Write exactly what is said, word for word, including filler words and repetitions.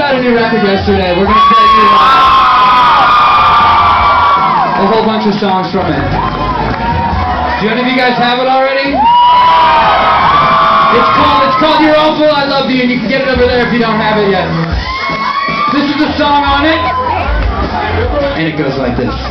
out a new record yesterday. We're gonna play you uh, a whole bunch of songs from it. Do any of you guys have it already? It's called It's called You're Awful, I Love You, and you can get it over there if you don't have it yet. This is the song on it, and it goes like this.